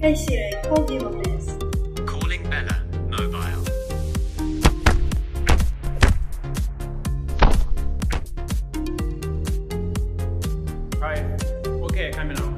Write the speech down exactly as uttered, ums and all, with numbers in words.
Hey Siri, call him on this. Calling Bella, mobile. Right. Okay, coming out.